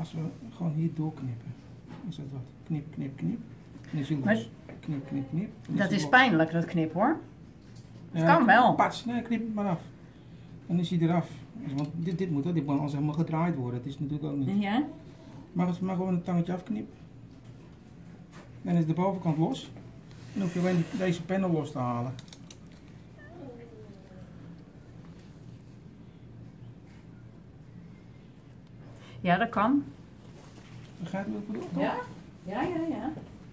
Als we gewoon hier doorknippen, is dat wat? Knip, knip, knip. En dan is hij los. Maar Knip, knip, knip. dat is pijnlijk, dat knip hoor. Ja, kan wel. Pats, nee, knip het maar af. Dan is hij eraf. Want dit moet anders helemaal gedraaid worden. Dat is natuurlijk ook niet. Ja? Maar gewoon een tangetje afknippen. Dan is de bovenkant los. Dan hoef je alleen deze panel los te halen. Ja, dat kan. Begrijp je wat ik bedoel? toch? Ja? Ja, ja, ja.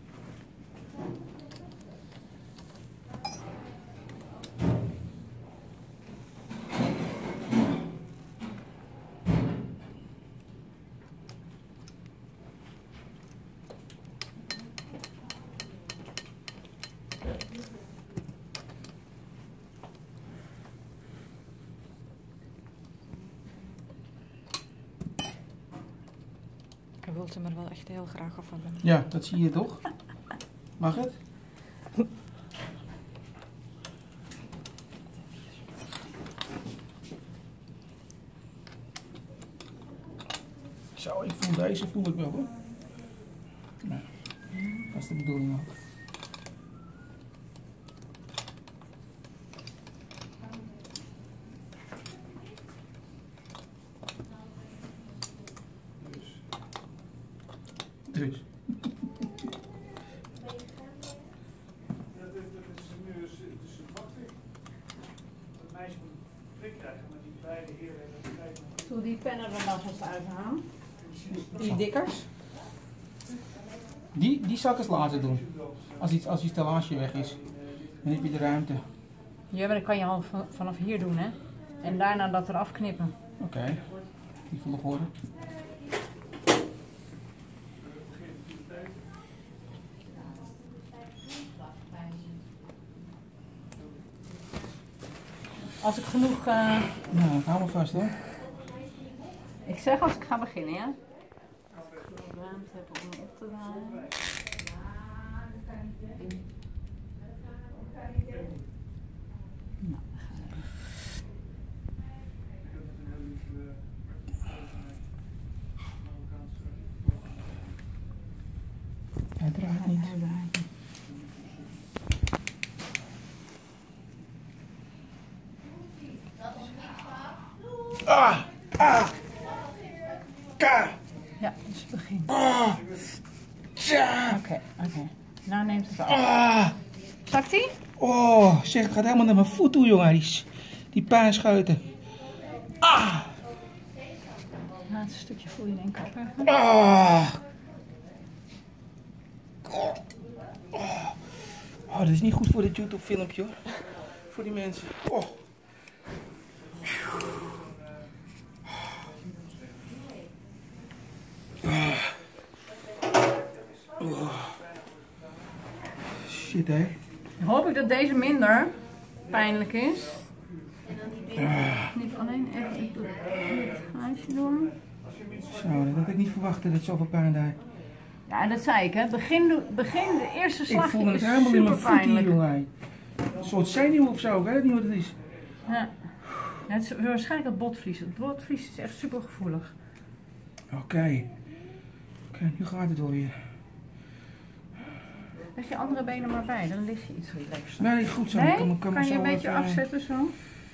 Ik wil hem er wel echt heel graag af hebben. Ja, dat zie je toch? Mag het? Zo, ik voel deze voel ik wel hoor. Nou, dat is de bedoeling ook. Dus. Doe die pennen er maar vast uithalen. Die dikkers. Die zal ik als laatste doen. Als die stellage weg is. Dan heb je de ruimte. Ja, maar dat kan je al vanaf hier doen, hè. En daarna dat eraf knippen. Oké. Die volgorde. Als ik genoeg... Nou, hou me vast hoor. Ik zeg als ik ga beginnen, ja. Als ik genoeg ruimte heb om hem op te draaien. Nou, dan gaan we. Hij draait niet. Hij draait niet. Ah! Ah! Ka! Ja, dus begin. Ah! Tja! Oké. Nou neemt het af. Ah! Zakt ie? Oh, zeg, het gaat helemaal naar mijn voet toe, jongen. Die pijnscheuten. Ah! Het laatste stukje voel je denk ik ook even. Ah! Oh, dat is niet goed voor dit YouTube filmpje hoor. Voor die mensen. Oh. Shit hé. Dan hoop ik dat deze minder pijnlijk is. Knip alleen even het glaasje door. Zo, dat had ik niet verwacht dat het zoveel pijn deed. Ja, dat zei ik hè. Begin de eerste Ik slag voelde het is helemaal in mijn super voet hier, pijnlijk. jongen. Een soort zenuw of zo, ik weet het niet wat het is. Ja. Ja, het is waarschijnlijk het botvlies. Het botvlies is echt super gevoelig. Oké, nu gaat het alweer. Leg je andere benen maar bij, dan lig je iets relaxter. Nee, goed zo. Nee? Kan Kan je zo een beetje even, afzetten zo?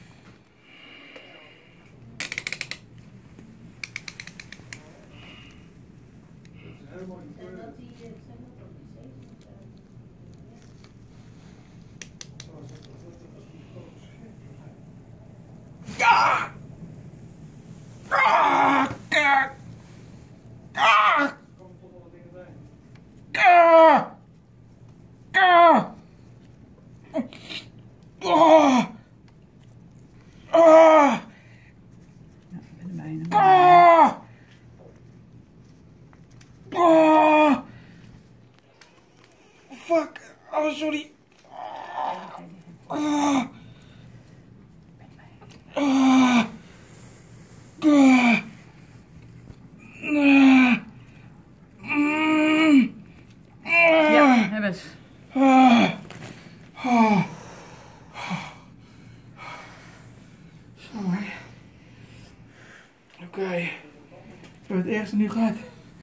Ja! Ah! Kak! Ah! Ah! Ah! Oh! Ah! Ja, ik ben er bijna. Ah! Ah! Fuck! Oh, sorry. Ah! Ah! Ah! Ja, heb eens. Oké. We hebben het ergste nu gehad.